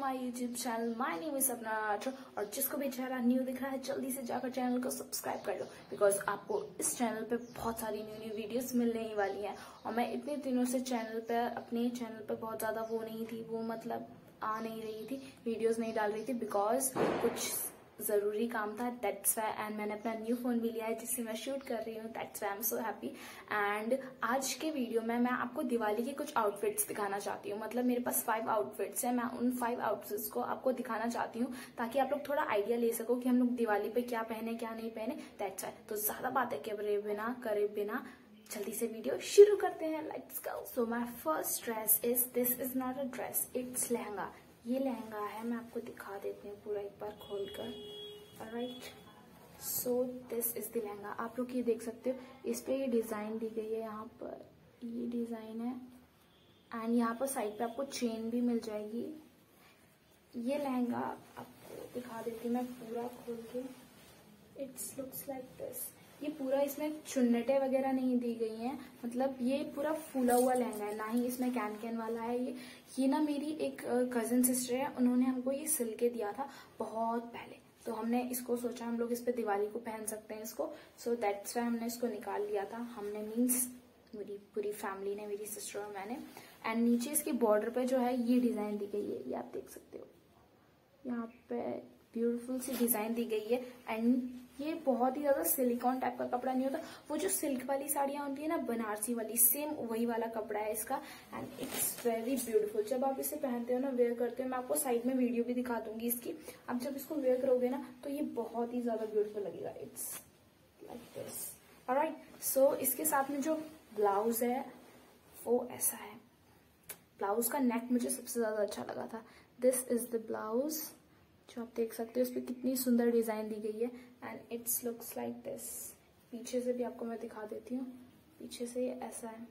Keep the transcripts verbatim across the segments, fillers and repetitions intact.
My YouTube channel. My name is Sapna Rathore और जिसको भी चेहरा न्यू दिख रहा है जल्दी से जाकर चैनल को सब्सक्राइब कर लो, बिकॉज आपको इस चैनल पे बहुत सारी न्यू न्यू वीडियोस मिलने ही वाली हैं। और मैं इतने दिनों से चैनल पे अपने चैनल पे बहुत ज्यादा वो नहीं थी, वो मतलब आ नहीं रही थी, वीडियोस नहीं डाल रही थी बिकॉज कुछ जरूरी काम था, दैट्स वाई। एंड मैंने अपना न्यू फोन भी लिया है जिससे मैं शूट कर रही हूँ, that's why I am so happy. And आज के वीडियो में मैं आपको दिवाली के कुछ आउटफिट्स दिखाना चाहती हूँ। मतलब मेरे पास फाइव आउटफिट्स हैं, मैं उन फाइव आउटफिट्स को आपको दिखाना चाहती हूँ ताकि आप लोग थोड़ा आइडिया ले सको कि हम लोग दिवाली पे क्या पहने क्या नहीं पहने, दैट्स वाई। तो ज्यादा बातें करे बिना करे बिना जल्दी से वीडियो शुरू करते हैं, let's go. So my first dress is this is not a dress, it's lehenga. ये लहंगा है, मैं आपको दिखा देती हूँ पूरा एक बार खोलकर। Alright, so this is the lehenga. आप लोग ये देख सकते हो, इस पे ये डिजाइन दी गई है, यहाँ पर ये डिजाइन है एंड यहाँ पर साइड पे आपको चेन भी मिल जाएगी। ये लहंगा आपको दिखा देती हूँ मैं पूरा खोल के। It's looks like this. ये पूरा इसमें चुन्नटें वगैरह नहीं दी गई हैं, मतलब ये पूरा फूला हुआ लहंगा है, ना ही इसमें कैन कैन वाला है। ये ये ना मेरी एक कजिन सिस्टर है, उन्होंने हमको ये सिल के दिया था बहुत पहले, तो हमने इसको सोचा हम लोग इस पे दिवाली को पहन सकते हैं इसको, सो दैट्स वाई हमने इसको निकाल लिया था। हमने मीन्स मेरी पूरी फैमिली ने, मेरी सिस्टर और मैंने। एंड नीचे इसके बॉर्डर पे जो है ये डिजाइन दी गई है, ये आप देख सकते हो, यहाँ पे ब्यूटीफुल सी डिजाइन दी गई है। एंड ये बहुत ही ज्यादा सिलिकॉन टाइप का कपड़ा नहीं होता, वो जो सिल्क वाली साड़ियां होती है ना बनारसी वाली, सेम वही वाला कपड़ा है इसका। And it's very beautiful. जब आप इसे पहनते हो ना, वेयर करते हो, मैं आपको साइड में वीडियो भी दिखा दूंगी इसकी, आप जब इसको वेयर करोगे ना तो ये बहुत ही ज्यादा ब्यूटीफुल लगेगा। It's like this. Alright, so इसके साथ में जो ब्लाउज है वो ऐसा है। ब्लाउज का नेक मुझे सबसे ज्यादा अच्छा लगा था। दिस इज द ब्लाउज, जो आप देख सकते हो, इस पे कितनी सुंदर डिजाइन दी गई है and it's looks like this. पीछे से भी आपको मैं दिखा देती हूँ, पीछे से ये ऐसा है।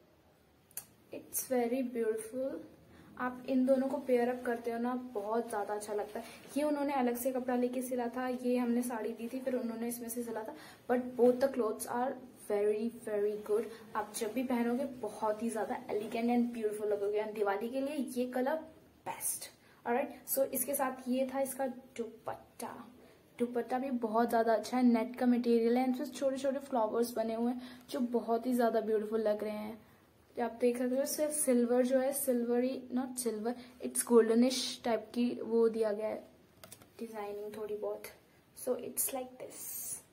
It's very beautiful. आप इन दोनों को पेयर अप करते हो ना, बहुत ज्यादा अच्छा लगता है। ये उन्होंने अलग से कपड़ा लेके सिला था, ये हमने साड़ी दी थी, फिर उन्होंने इसमें से सिला था, but both the clothes are very very good. आप जब भी पहनोगे बहुत ही ज्यादा एलिगेंट एंड ब्यूटीफुल लगोगे। एंड दिवाली के लिए ये कलर बेस्ट। ऑलराइट, सो इसके साथ ये था इसका दुपट्टा। दुपट्टा भी बहुत ज्यादा अच्छा है, नेट का मटेरियल है, इसमें छोटे छोटे फ्लावर्स बने हुए हैं जो बहुत ही ज्यादा ब्यूटीफुल लग रहे हैं। आप देख सकते हो, सिर्फ सिल्वर जो है, सिल्वर ही not silver, it's goldenish type की वो दिया गया है डिजाइनिंग थोड़ी बहुत। So it's like this.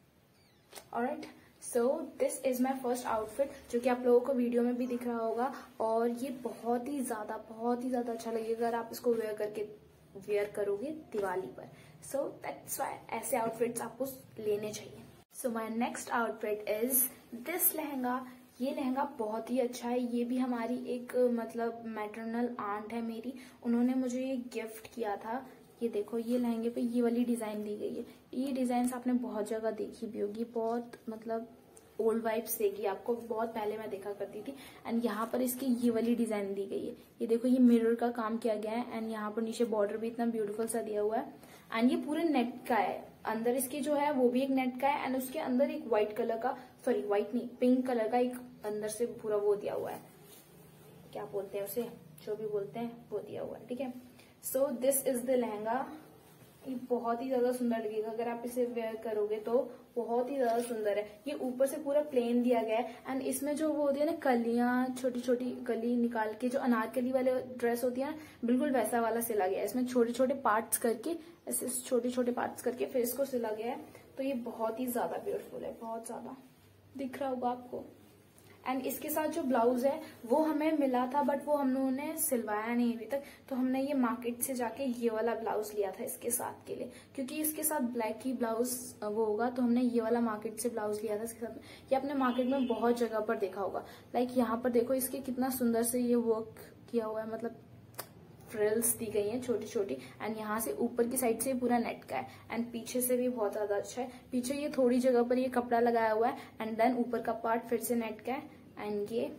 Alright, so this is my first outfit, जो कि आप लोगों को वीडियो में भी दिख रहा होगा। और ये बहुत ही ज्यादा बहुत ही ज्यादा अच्छा लगेगा अगर आप इसको वेयर करके वेयर करोगे दिवाली पर। सो दैट्स व्हाई ऐसे आउटफिट्स आपको लेने चाहिए। So my next outfit is this lehenga. ये लहंगा बहुत ही अच्छा है। ये भी हमारी एक मतलब मैटरनल आंट है मेरी, उन्होंने मुझे ये गिफ्ट किया था। ये देखो, ये लहंगे पे ये वाली डिजाइन दी गई है। ये डिजाइन आपने बहुत जगह देखी भी होगी, बहुत मतलब ओल्ड वाइब्स देगी आपको, बहुत पहले मैं देखा करती थी। एंड यहाँ पर इसकी ये वाली डिजाइन दी गई है। ये देखो, ये मिरर का काम किया गया है एंड यहाँ पर नीचे बॉर्डर भी इतना ब्यूटीफुल सा दिया हुआ है। एंड ये पूरे नेट का है, अंदर इसकी जो है वो भी एक नेट का है एंड उसके अंदर एक व्हाइट कलर का, सॉरी व्हाइट नहीं, पिंक कलर का एक अंदर से पूरा वो दिया हुआ है, क्या बोलते हैं उसे, जो भी बोलते हैं वो दिया हुआ है, ठीक है। So this is the lehenga. ये बहुत ही ज्यादा सुंदर लगेगा अगर आप इसे वेयर करोगे तो, बहुत ही ज्यादा सुंदर है। ये ऊपर से पूरा प्लेन दिया गया है एंड इसमें जो वो होती है ना कलियां, छोटी छोटी कली निकाल के, जो अनारकली वाले ड्रेस होती है ना, बिल्कुल वैसा वाला सिला गया है। इसमें छोटे छोटे पार्ट्स करके, ऐसे छोटे छोटे पार्ट्स करके फिर इसको सिला गया है। तो ये बहुत ही ज्यादा ब्यूटीफुल है, बहुत ज्यादा दिख रहा होगा आपको। एंड इसके साथ जो ब्लाउज है वो हमें मिला था, बट वो हम लोगों ने सिलवाया नहीं अभी तक, तो हमने ये मार्केट से जाके ये वाला ब्लाउज लिया था इसके साथ के लिए, क्योंकि इसके साथ ब्लैक ही ब्लाउज वो होगा, तो हमने ये वाला मार्केट से ब्लाउज लिया था इसके साथ में। ये आपने मार्केट में बहुत जगह पर देखा होगा। लाइक यहाँ पर देखो, इसके कितना सुंदर से ये वर्क किया हुआ है, मतलब फ्रिल्स दी गई हैं छोटी छोटी। एंड यहाँ से ऊपर की साइड से पूरा नेट का है एंड पीछे से भी बहुत ज्यादा अच्छा है। पीछे ये थोड़ी जगह पर ये कपड़ा लगाया हुआ है एंड देन ऊपर का पार्ट फिर से नेट का है। एंड ये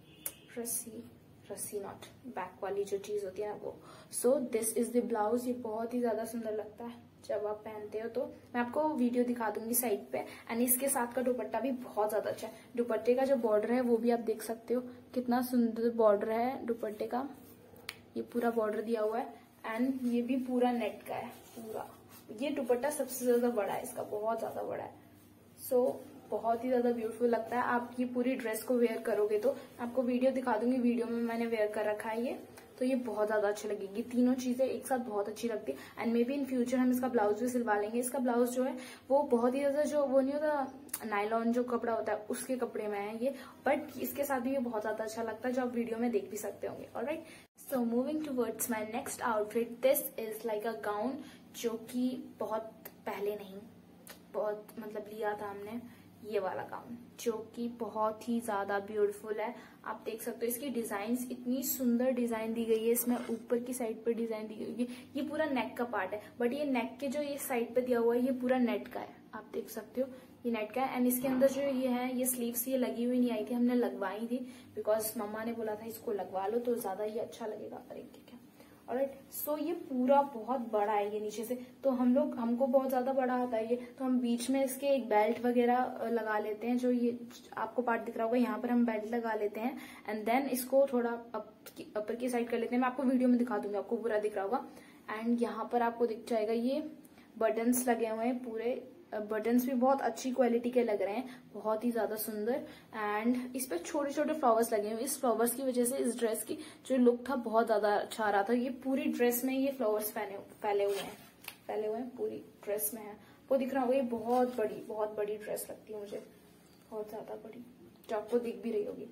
रस्सी रस्सी नॉट बैक वाली जो चीज होती है ना वो। So this is the blouse. ये बहुत ही ज्यादा सुंदर लगता है जब आप पहनते हो, तो मैं आपको वीडियो दिखा दूंगी साइड पे। एंड इसके साथ का दुपट्टा भी बहुत ज्यादा अच्छा है। दुपट्टे का जो बॉर्डर है वो भी आप देख सकते हो, कितना सुंदर बॉर्डर है दुपट्टे का। ये पूरा बॉर्डर दिया हुआ है एंड ये भी पूरा नेट का है पूरा। ये दुपट्टा सबसे ज्यादा बड़ा है इसका, बहुत ज्यादा बड़ा है। सो so, बहुत ही ज्यादा ब्यूटीफुल लगता है। आप ये पूरी ड्रेस को वेयर करोगे तो आपको वीडियो दिखा दूंगी, वीडियो में मैंने वेयर कर रखा है ये, तो ये बहुत ज्यादा अच्छी लगेगी। तीनों चीजें एक साथ बहुत अच्छी लगती है। And maybe in future हम इसका ब्लाउज भी सिलवा लेंगे। इसका ब्लाउज जो है वो बहुत ही ज्यादा, जो वो नहीं होता नायलॉन जो कपड़ा होता है उसके कपड़े में है ये, बट इसके साथ भी ये बहुत ज्यादा अच्छा लगता है, जो आप वीडियो में देख भी सकते होंगे। Alright, so moving towards my next outfit, this is like a gown, जो कि बहुत पहले नहीं, बहुत मतलब लिया था हमने ये वाला गाउन, जो कि बहुत ही ज्यादा ब्यूटीफुल है। आप देख सकते हो इसकी डिजाइन्स, इतनी सुंदर डिजाइन दी गई है इसमें। ऊपर की साइड पर डिजाइन दी गई है, ये पूरा नेक का पार्ट है, बट ये नेक के जो ये साइड पे दिया हुआ है ये पूरा नेट का है। आप देख सकते हो ये नेट का है। एंड इसके अंदर जो ये है ये स्लीव्स ये लगी हुई नहीं आई थी, हमने लगवाई थी बिकॉज मम्मा ने बोला था इसको लगवा लो तो ज्यादा ही अच्छा लगेगा। अरे क्या ऑलराइट, सो ये पूरा बहुत बड़ा है ये नीचे से, तो हम लोग हमको बहुत ज्यादा बड़ा आता है ये, तो हम बीच में इसके एक बेल्ट वगैरह लगा लेते हैं। जो ये आपको पार्ट दिख रहा होगा यहाँ पर हम बेल्ट लगा लेते हैं एंड देन इसको थोड़ा अप की, अपर की साइड कर लेते हैं। मैं आपको वीडियो में दिखा दूंगी, आपको पूरा दिख रहा होगा। एंड यहाँ पर आपको दिख जाएगा ये बटन्स लगे हुए हैं पूरे, बटन्स भी बहुत अच्छी क्वालिटी के लग रहे हैं, बहुत ही ज्यादा सुंदर। एंड इस पे छोटे छोटे फ्लावर्स लगे हुए, इस फ्लावर्स की वजह से इस ड्रेस की जो लुक था बहुत ज्यादा अच्छा आ रहा था। ये पूरी ड्रेस में ये फ्लावर्स फैले फैले हुए हैं फैले हुए हैं पूरी ड्रेस में है, वो दिख रहा होगा। ये बहुत बड़ी बहुत बड़ी ड्रेस लगती है मुझे, बहुत ज्यादा बड़ी, जो आपको दिख भी रही होगी,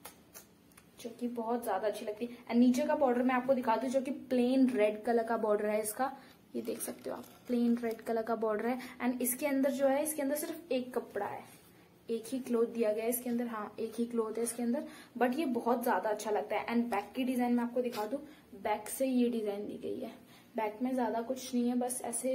जो कि बहुत ज्यादा अच्छी लगती है। एंड नीचे का बॉर्डर मैं आपको दिखा दूं, जो कि प्लेन रेड कलर का बॉर्डर है इसका, ये देख सकते हो आप, प्लेन रेड कलर का बॉर्डर है। एंड इसके अंदर जो है, इसके अंदर सिर्फ एक कपड़ा है, एक ही क्लोथ दिया गया है इसके अंदर, हाँ एक ही क्लोथ है इसके अंदर, बट ये बहुत ज्यादा अच्छा लगता है। एंड बैक की डिजाइन मैं आपको दिखा दूं, बैक से ये डिजाइन दी गई है। बैक में ज्यादा कुछ नहीं है, बस ऐसे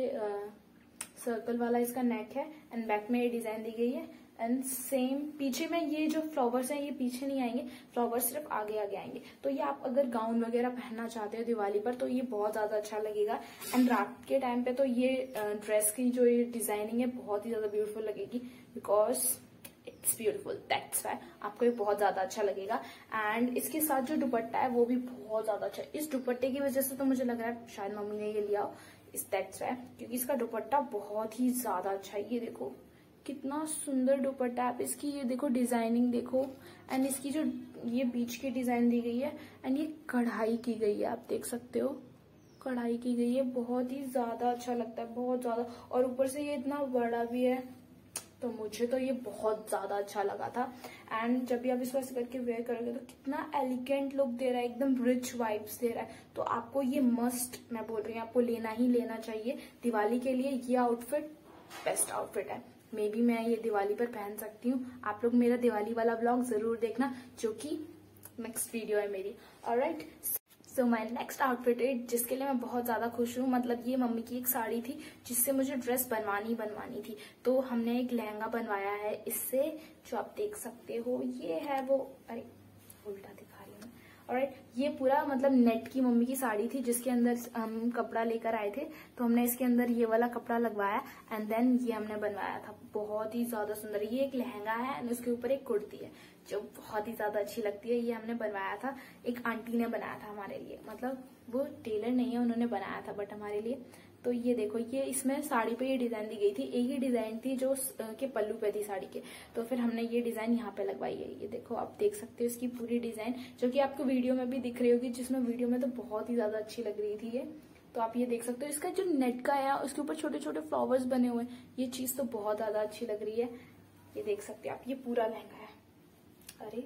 सर्कल वाला इसका नेक है एंड बैक में ये डिजाइन दी गई है। एंड सेम पीछे में ये जो फ्लावर्स हैं ये पीछे नहीं आएंगे, फ्लावर्स सिर्फ आगे आगे आएंगे। तो ये आप अगर गाउन वगैरह पहनना चाहते हो दिवाली पर तो ये बहुत ज्यादा अच्छा लगेगा। एंड रात के टाइम पे तो ये ड्रेस की जो ये डिजाइनिंग है बहुत ही ज्यादा ब्यूटीफुल लगेगी, because it's beautiful, that's why आपको ये बहुत ज्यादा अच्छा लगेगा। एंड इसके साथ जो दुपट्टा है वो भी बहुत ज्यादा अच्छा है। इस दुपट्टे की वजह से तो मुझे लग रहा है शायद मम्मी ने ये लिया इस दैट्स व्हाई, क्योंकि इसका दुपट्टा बहुत ही ज्यादा अच्छा है। ये देखो कितना सुंदर दुपट्टा, आप इसकी ये देखो डिजाइनिंग देखो, एंड इसकी जो ये बीच की डिजाइन दी गई है एंड ये कढ़ाई की गई है, आप देख सकते हो कढ़ाई की गई है, बहुत ही ज्यादा अच्छा लगता है, बहुत ज्यादा। और ऊपर से ये इतना बड़ा भी है, तो मुझे तो ये बहुत ज्यादा अच्छा लगा था। एंड जब भी आप इसको ऐसे करके वेयर करोगे तो कितना एलिगेंट लुक दे रहा है, एकदम रिच वाइब्स दे रहा है। तो आपको ये मस्ट, मैं बोल रही हूँ आपको लेना ही लेना चाहिए दिवाली के लिए। ये आउटफिट बेस्ट आउटफिट है, मे बी मैं ये दिवाली पर पहन सकती हूँ। आप लोग मेरा दिवाली वाला व्लॉग जरूर देखना, जो कि नेक्स्ट वीडियो है मेरी। Alright, so my next outfit है जिसके लिए मैं बहुत ज्यादा खुश हूँ। मतलब ये मम्मी की एक साड़ी थी जिससे मुझे ड्रेस बनवानी बनवानी थी, तो हमने एक लहंगा बनवाया है इससे, जो आप देख सकते हो। ये है वो, अरे उल्टा दिखा रही हूँ। ऑलराइट, ये पूरा मतलब नेट की मम्मी की साड़ी थी जिसके अंदर हम कपड़ा लेकर आए थे, तो हमने इसके अंदर ये वाला कपड़ा लगवाया एंड देन ये हमने बनवाया था। बहुत ही ज्यादा सुंदर, ये एक लहंगा है एंड उसके ऊपर एक कुर्ती है जो बहुत ही ज्यादा अच्छी लगती है। ये हमने बनवाया था, एक आंटी ने बनाया था हमारे लिए, मतलब वो टेलर नहीं है, उन्होंने बनाया था बट हमारे लिए। तो ये देखो, ये इसमें साड़ी पे ये डिजाइन दी गई थी, एक ही डिजाइन थी जो के पल्लू पे थी साड़ी के, तो फिर हमने ये डिजाइन यहाँ पे लगवाई है। ये देखो आप देख सकते हो इसकी पूरी डिजाइन, जो कि आपको वीडियो में भी दिख रही होगी, जिसमें वीडियो में तो बहुत ही ज्यादा अच्छी लग रही थी ये। तो आप ये देख सकते हो, इसका जो नेट का है उसके ऊपर छोटे छोटे फ्लावर्स बने हुए हैं, ये चीज तो बहुत ज्यादा अच्छी लग रही है। ये देख सकते हो आप, ये पूरा लहंगा है। अरे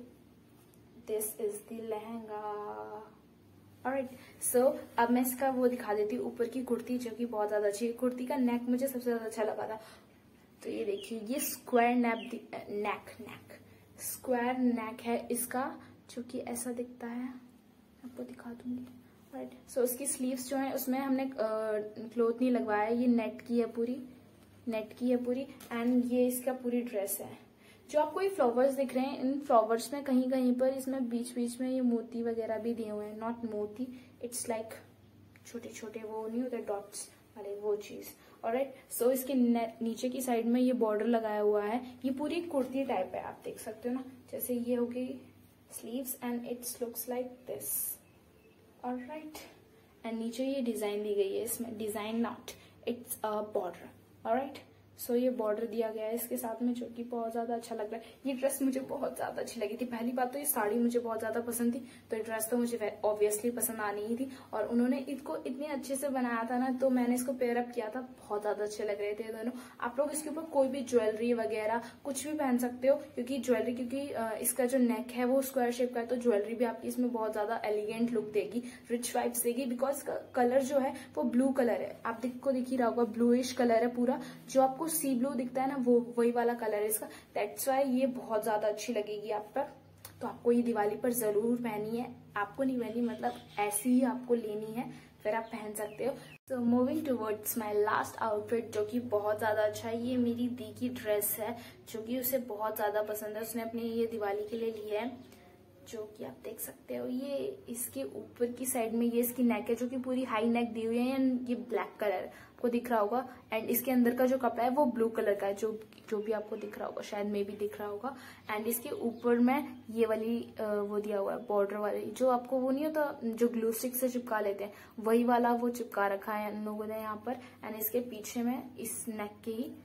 this is the lehenga. Alright, so अब मैं इसका वो दिखा देती हूँ, ऊपर की कुर्ती जो कि बहुत ज्यादा अच्छी है। कुर्ती का नेक मुझे सबसे ज्यादा अच्छा लगा था। तो ये देखिए, ये स्क्वायर नेक नेक नेक स्क्वायर नेक है इसका, जो कि ऐसा दिखता है, आपको दिखा दूंगी। राइट, सो इसकी स्लीव्स जो है उसमें हमने क्लोथ नहीं लगवाया, ये नेट की है पूरी, नेट की है पूरी। एंड ये इसका पूरी ड्रेस है। जो आपको ये फ्लावर्स दिख रहे हैं, इन फ्लावर्स में कहीं कहीं पर इसमें बीच बीच में ये मोती वगैरह भी दिए हुए हैं, नॉट मोती, इट्स लाइक छोटे छोटे वो नहीं होते डॉट्स वाले, वो चीज। ऑलराइट, सो इसके नीचे की साइड में ये बॉर्डर लगाया हुआ है, ये पूरी कुर्ती टाइप है, आप देख सकते हो ना। जैसे ये हो गई sleeves and it's looks like this. Alright, and नीचे ये डिजाइन दी गई है, इसमें design not, it's a border. Alright, so ये बॉर्डर दिया गया है इसके साथ में, जो कि बहुत ज्यादा अच्छा लग रहा है। ये ड्रेस मुझे बहुत ज्यादा अच्छी लगी थी। पहली बात तो ये साड़ी मुझे बहुत ज्यादा पसंद थी, तो ये ड्रेस तो मुझे ऑब्वियसली पसंद आनी ही थी। और उन्होंने इसको इतने अच्छे से बनाया था ना, तो मैंने इसको पेयर अप किया था, बहुत ज्यादा अच्छे लग रहे थे दोनों। आप लोग इसके ऊपर कोई भी ज्वेलरी वगैरह कुछ भी पहन सकते हो, क्योंकि ज्वेलरी क्योंकि इसका जो नेक है वो स्क्वायर शेप का है, तो ज्वेलरी भी आपकी इसमें बहुत ज्यादा एलिगेंट लुक देगी, रिच वाइब्स देगी। बिकॉज कलर जो है वो ब्लू कलर है, आप दिख को दिख ही रहा होगा, ब्लूइश कलर है पूरा, जो आपको सी ब्लू दिखता है ना, वो वही वाला कलर है इसका। दैट्स वाई ये बहुत ज्यादा अच्छी लगेगी आप पर। तो आपको ये दिवाली पर जरूर पहनी है, आपको नहीं पहनी मतलब ऐसी ही आपको लेनी है, फिर आप पहन सकते हो। So moving towards my last outfit, जो कि बहुत ज्यादा अच्छा है। ये मेरी दी की ड्रेस है, जो कि उसे बहुत ज्यादा पसंद है, उसने अपने ये दिवाली के लिए ली है, जो कि आप देख सकते हो। ये इसके ऊपर की साइड में ये इसकी नेक है, जो कि पूरी हाई नेक दी हुई है, एंड ये ब्लैक कलर आपको दिख रहा होगा। एंड इसके अंदर का जो कपड़ा है वो ब्लू कलर का है, जो जो भी आपको दिख रहा होगा, शायद में भी दिख रहा होगा। एंड इसके ऊपर में ये वाली वो दिया हुआ है बॉर्डर वाली, जो आपको वो नहीं होता जो ग्लू स्टिक से चिपका लेते हैं, वही वाला वो चिपका रखा है इन लोगों ने यहाँ पर। एंड इसके पीछे में इस नेक के ही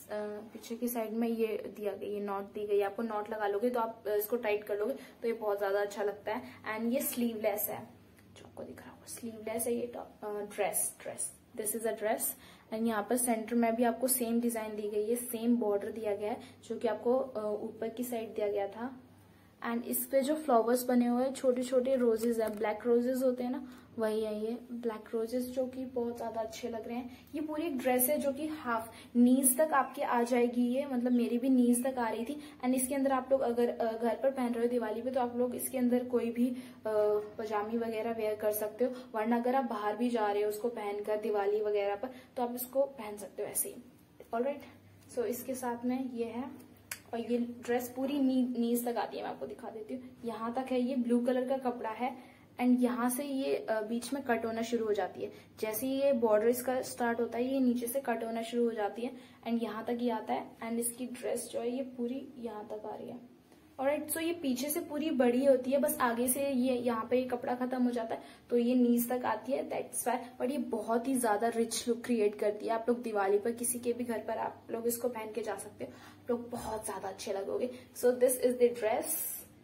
पीछे की साइड में ये दिया गया, ये नॉट दी गई। आपको नॉट लगा लोगे तो आप इसको टाइट कर लोगे तो ये बहुत ज्यादा अच्छा लगता है। एंड ये स्लीवलेस है, जो आपको दिख रहा होगा, स्लीवलेस है ये dress dress this is a dress. And यहाँ पर सेंटर में भी आपको सेम डिजाइन दी गई है, सेम बॉर्डर दिया गया है, जो कि आपको ऊपर की साइड दिया गया था। एंड इस पे जो फ्लावर्स बने हुए हैं, छोटे छोटे रोजेज है, ब्लैक रोजेज होते हैं ना, वही है ये ब्लैक रोजेस, जो कि बहुत ज्यादा अच्छे लग रहे हैं। ये पूरी एक ड्रेस है जो कि हाफ नीज तक आपके आ जाएगी, ये मतलब मेरी भी नीज तक आ रही थी। एंड इसके अंदर आप लोग अगर घर पर पहन रहे हो दिवाली पे, तो आप लोग इसके अंदर कोई भी पजामी वगैरह वेयर कर सकते हो, वरना अगर आप बाहर भी जा रहे हो उसको पहनकर दिवाली वगैरह पर, तो आप इसको पहन सकते हो ऐसे ही। ऑलराइट, सो इसके साथ में ये है, और ये ड्रेस पूरी नी, नीज तक आती है, मैं आपको दिखा देती हूँ। यहाँ तक है, ये ब्लू कलर का कपड़ा है, एंड यहाँ से ये बीच में कट होना शुरू हो जाती है। जैसे ये बॉर्डर इसका स्टार्ट होता है, ये नीचे से कट होना शुरू हो जाती है, एंड यहाँ तक ये आता है। एंड इसकी ड्रेस जो है ये पूरी यहाँ तक आ रही है। ऑलराइट, सो ये पीछे से पूरी बड़ी होती है, बस आगे से ये यहाँ पे ये कपड़ा खत्म हो जाता है, तो ये नीज तक आती है, दैट्स वाई। बट ये बहुत ही ज्यादा रिच लुक क्रिएट करती है। आप लोग दिवाली पर किसी के भी घर पर आप लोग इसको पहन के जा सकते हो, लोग बहुत ज्यादा अच्छे लगोगे। So this is the dress,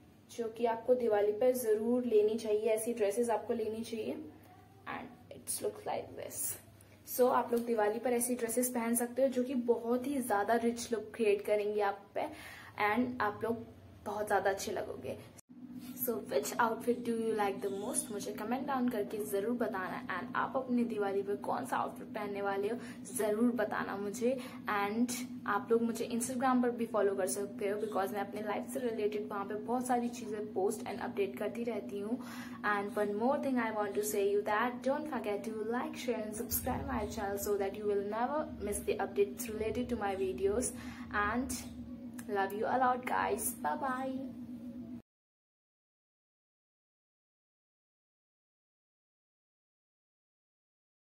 जो कि आपको दिवाली पर जरूर लेनी चाहिए, ऐसी ड्रेसेस आपको लेनी चाहिए। And it's look like this. So आप लोग दिवाली पर ऐसी ड्रेसेस पहन सकते हो, जो कि बहुत ही ज्यादा रिच लुक क्रिएट करेंगी आप पे, एंड आप लोग बहुत ज्यादा अच्छे लगोगे। So which outfit do you like the most, मुझे कमेंट डाउन करके जरूर बताना। एंड आप अपनी दिवाली पे कौन सा आउटफिट पहनने वाले हो जरूर बताना मुझे। एंड आप लोग मुझे इंस्टाग्राम पर भी फॉलो कर सकते हो, बिकॉज मैं अपने लाइफ से रिलेटेड वहां पे बहुत सारी चीजें पोस्ट एंड अपडेट करती रहती हूँ। And one more thing I want to say you that don't forget to like, share and subscribe my channel, so that you will never miss the updates related to my videos. And love you a lot guys, bye bye।